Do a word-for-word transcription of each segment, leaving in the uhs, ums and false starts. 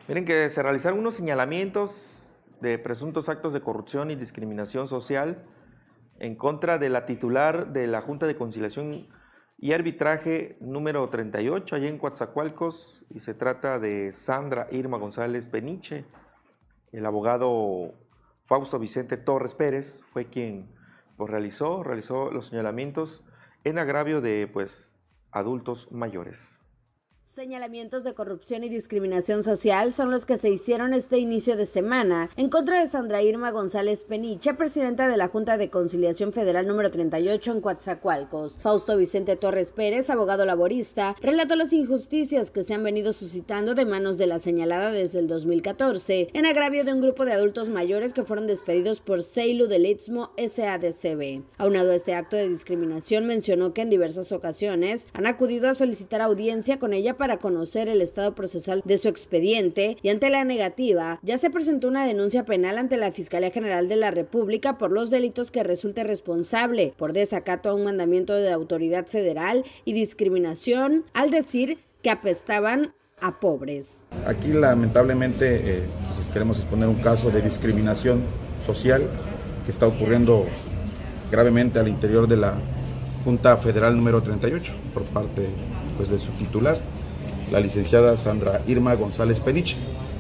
Miren que se realizaron unos señalamientos de presuntos actos de corrupción y discriminación social en contra de la titular de la Junta de Conciliación y Arbitraje número treinta y ocho, allá en Coatzacoalcos, y se trata de Sandra Irma González Peniche. El abogado Fausto Vicente Torres Pérez fue quien pues, realizó, realizó los señalamientos en agravio de pues, adultos mayores. Señalamientos de corrupción y discriminación social son los que se hicieron este inicio de semana en contra de Sandra Irma González Peniche, presidenta de la Junta de Conciliación Federal número treinta y ocho en Coatzacoalcos. Fausto Vicente Torres Pérez, abogado laborista, relató las injusticias que se han venido suscitando de manos de la señalada desde el dos mil catorce en agravio de un grupo de adultos mayores que fueron despedidos por Seilu del Istmo S A D C B. Aunado a este acto de discriminación, mencionó que en diversas ocasiones han acudido a solicitar audiencia con ella para conocer el estado procesal de su expediente y ante la negativa ya se presentó una denuncia penal ante la Fiscalía General de la República por los delitos que resulte responsable por desacato a un mandamiento de autoridad federal y discriminación al decir que apestaban a pobres. Aquí lamentablemente eh, pues queremos exponer un caso de discriminación social que está ocurriendo gravemente al interior de la Junta Federal número treinta y ocho por parte pues, de su titular, la licenciada Sandra Irma González Peniche.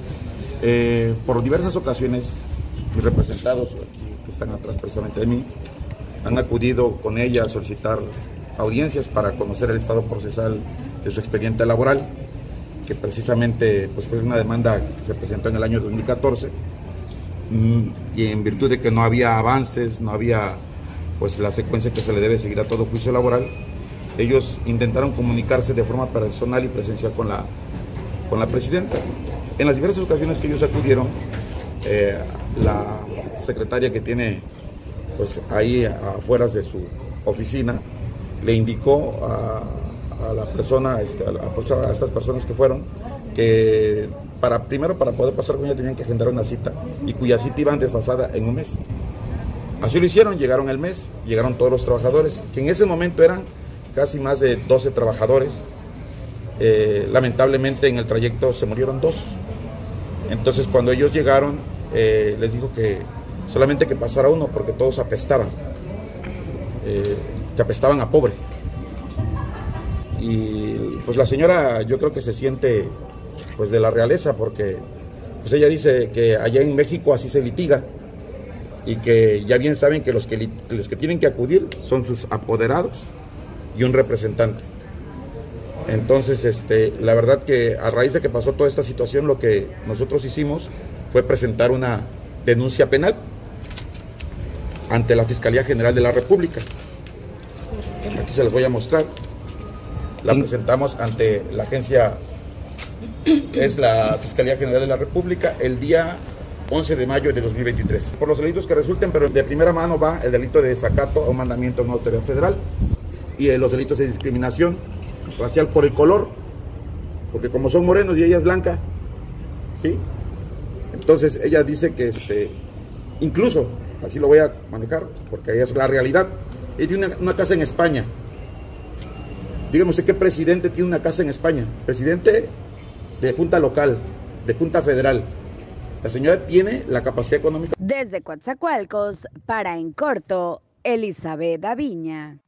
Eh, por diversas ocasiones, mis representados, aquí, que están atrás precisamente de mí, han acudido con ella a solicitar audiencias para conocer el estado procesal de su expediente laboral, que precisamente pues, fue una demanda que se presentó en el año dos mil catorce, y en virtud de que no había avances, no había pues, la secuencia que se le debe seguir a todo juicio laboral, ellos intentaron comunicarse de forma personal y presencial con la, con la presidenta. En las diversas ocasiones que ellos acudieron, eh, la secretaria que tiene pues, ahí afuera de su oficina le indicó a, a la persona, este, a, la, a estas personas que fueron, que para, primero para poder pasar con ella tenían que agendar una cita y cuya cita iban desfasada en un mes. Así lo hicieron, llegaron el mes, llegaron todos los trabajadores, que en ese momento eran casi más de doce trabajadores. Eh, lamentablemente en el trayecto se murieron dos. Entonces cuando ellos llegaron, eh, les dijo que solamente que pasara uno porque todos apestaban, eh, que apestaban a pobre. Y pues la señora yo creo que se siente pues de la realeza porque pues ella dice que allá en México así se litiga y que ya bien saben que los que, los que tienen que acudir son sus apoderados y un representante. Entonces, este, la verdad que a raíz de que pasó toda esta situación, lo que nosotros hicimos fue presentar una denuncia penal ante la Fiscalía General de la República. Aquí se les voy a mostrar. La presentamos ante la agencia, es la Fiscalía General de la República, el día once de mayo de dos mil veintitrés. Por los delitos que resulten, pero de primera mano va el delito de desacato a un mandamiento de una autoridad federal, y los delitos de discriminación racial por el color, porque como son morenos y ella es blanca, ¿sí? Entonces ella dice que este, incluso, así lo voy a manejar, porque es la realidad, ella tiene una, una casa en España. Dígame usted qué presidente tiene una casa en España, presidente de junta local, de junta federal. La señora tiene la capacidad económica. Desde Coatzacoalcos, para En Corto, Elizabeth Aviña.